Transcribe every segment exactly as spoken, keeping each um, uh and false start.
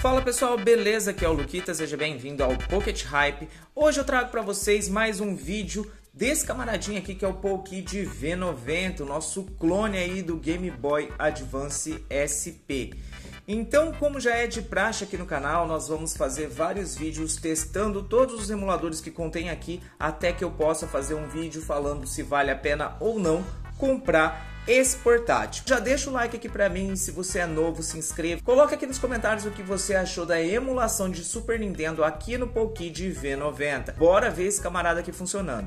Fala pessoal, beleza? Aqui é o Luquita, seja bem-vindo ao Pocket Hype. Hoje eu trago para vocês mais um vídeo desse camaradinho aqui que é o Poukid V noventa, o nosso clone aí do Game Boy Advance S P. Então, como já é de praxe aqui no canal, nós vamos fazer vários vídeos testando todos os emuladores que contém aqui, até que eu possa fazer um vídeo falando se vale a pena ou não comprar esse portátil. Já deixa o like aqui pra mim, se você é novo, se inscreva. Coloca aqui nos comentários o que você achou da emulação de Super Nintendo aqui no Poukid V noventa. Bora ver esse camarada aqui funcionando.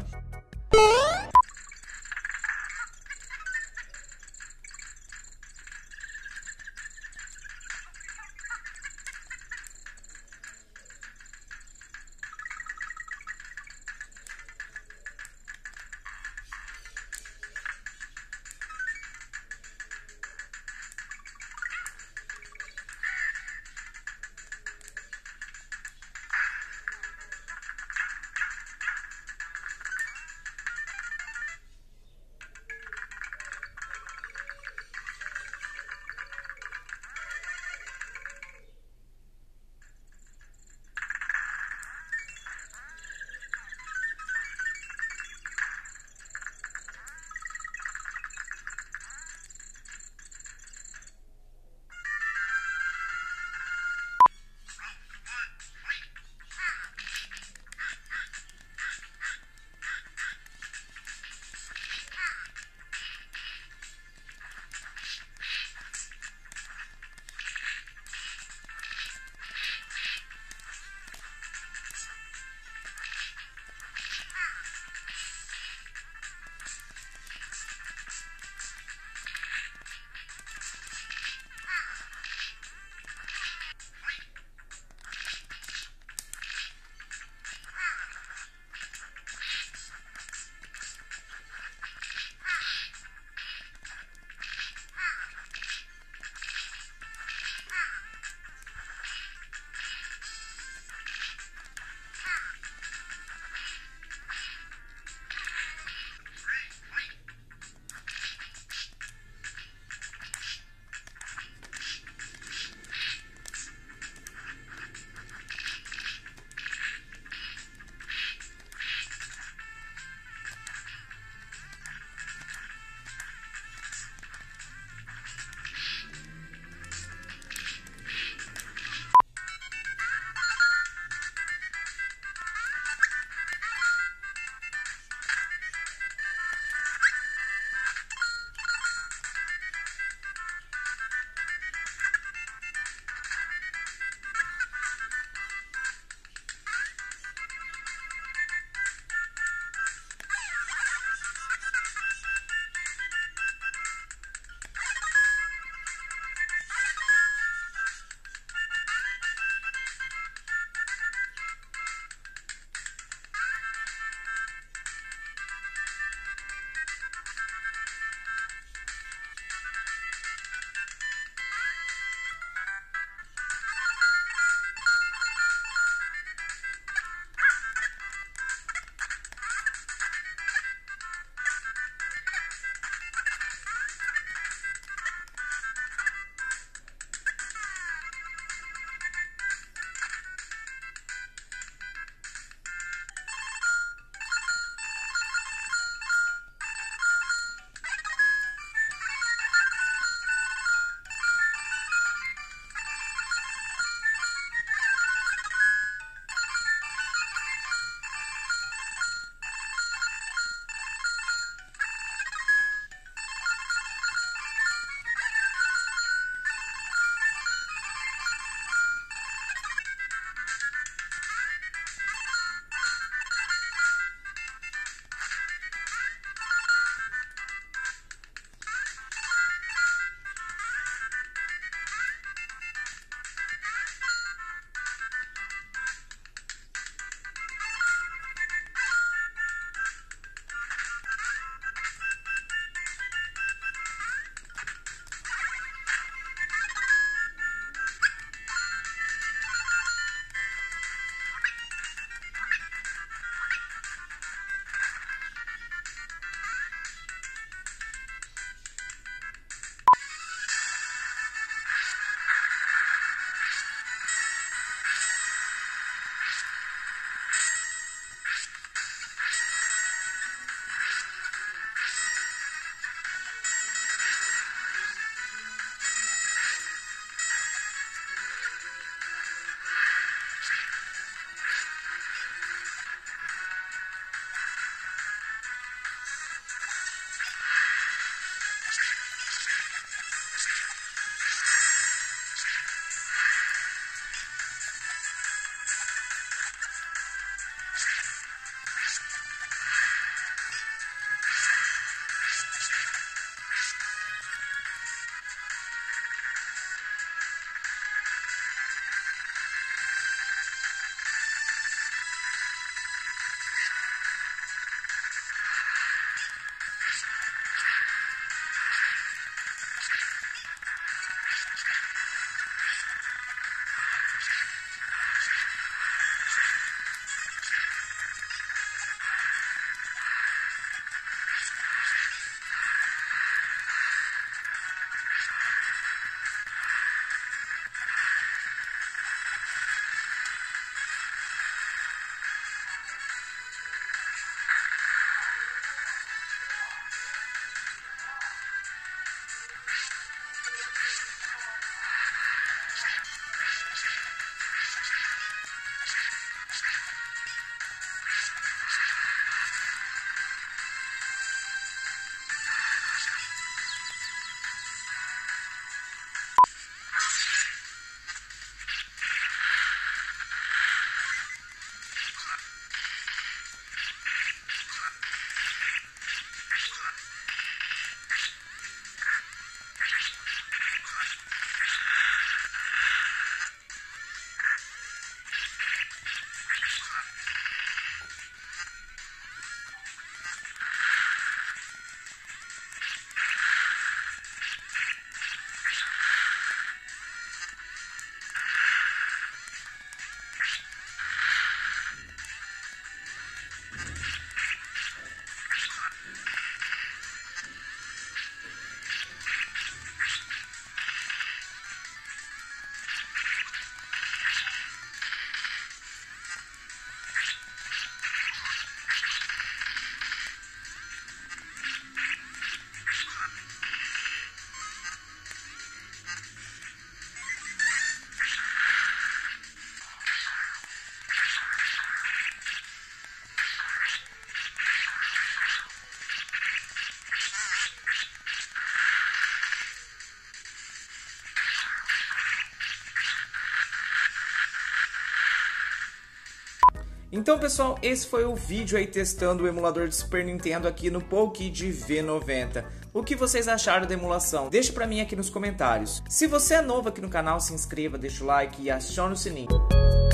Então pessoal, esse foi o vídeo aí testando o emulador de Super Nintendo aqui no PokeKid V noventa. O que vocês acharam da emulação? Deixa pra mim aqui nos comentários. Se você é novo aqui no canal, se inscreva, deixa o like e acione o sininho.